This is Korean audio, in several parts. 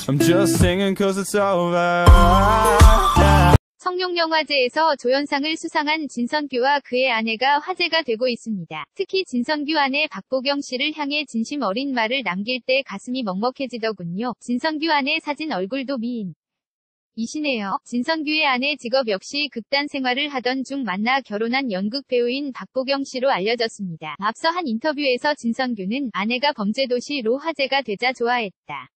I'm just singing cause it's over. 청룡영화제에서 조연상을 수상한 진선규와 그의 아내가 화제가 되고 있습니다. 특히 진선규 아내 박보경 씨를 향해 진심 어린 말을 남길 때 가슴이 먹먹해지더군요. 진선규 아내 사진 얼굴도 미인이시네요. 진선규의 아내 직업 역시 극단 생활을 하던 중 만나 결혼한 연극 배우인 박보경 씨로 알려졌습니다. 앞서 한 인터뷰에서 진선규는 아내가 범죄도시로 화제가 되자 좋아했다.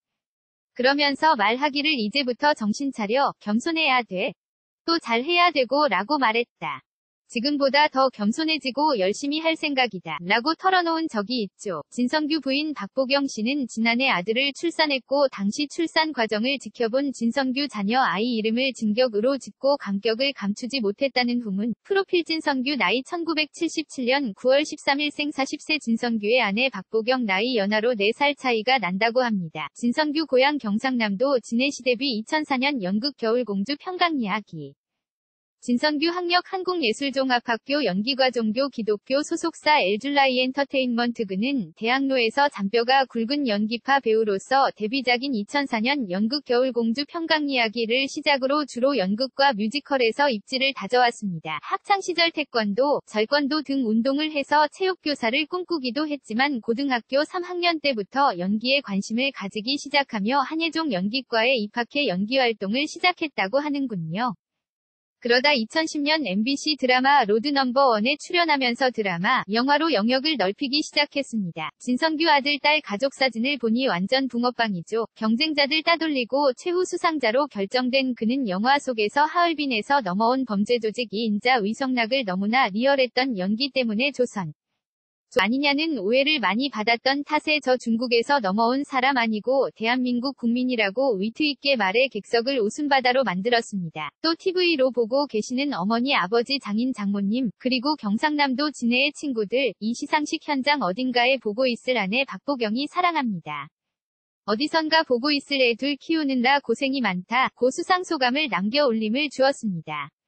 그러면서 말하기를 이제부터 정신 차려, 겸손해야 돼. 또 잘해야 되고 라고 말했다. 지금보다 더 겸손해지고 열심히 할 생각이다. 라고 털어놓은 적이 있죠. 진선규 부인 박보경 씨는 지난해 아들을 출산했고 당시 출산 과정을 지켜본 진선규 자녀 아이 이름을 진격으로 짓고 감격을 감추지 못했다는 후문. 프로필 진선규 나이 1977년 9월 13일 생 40세 진선규의 아내 박보경 나이 연하로 4살 차이가 난다고 합니다. 진선규 고향 경상남도 진해시 데뷔 2004년 연극 겨울공주 평강이야기. 진선규 학력 한국예술종합학교 연기과종교 기독교 소속사 엘줄라이 엔터테인먼트. 그는 대학로에서 잔뼈가 굵은 연기파 배우로서 데뷔작인 2004년 연극 겨울공주 평강이야기를 시작으로 주로 연극과 뮤지컬에서 입지를 다져왔습니다. 학창시절 태권도, 절권도 등 운동을 해서 체육교사를 꿈꾸기도 했지만 고등학교 3학년 때부터 연기에 관심을 가지기 시작하며 한예종 연기과에 입학해 연기활동을 시작했다고 하는군요. 그러다 2010년 MBC 드라마 로드 넘버1에 출연하면서 드라마, 영화로 영역을 넓히기 시작했습니다. 진선규 아들 딸 가족 사진을 보니 완전 붕어빵이죠. 경쟁자들 따돌리고 최후 수상자로 결정된 그는 영화 속에서 하얼빈에서 넘어온 범죄조직 2인자 위성락을 너무나 리얼했던 연기 때문에 조선 아니냐는 오해를 많이 받았던 탓에 저 중국에서 넘어온 사람 아니고 대한민국 국민이라고 위트있게 말해 객석을 웃음바다로 만들었습니다. 또 TV로 보고 계시는 어머니 아버지 장인 장모님 그리고 경상남도 진해의 친구들 이 시상식 현장 어딘가에 보고 있을 아내 박보경이 사랑합니다. 어디선가 보고 있을 애둘 키우느라 고생이 많다. 고 수상 소감을 남겨 올림을 주었습니다.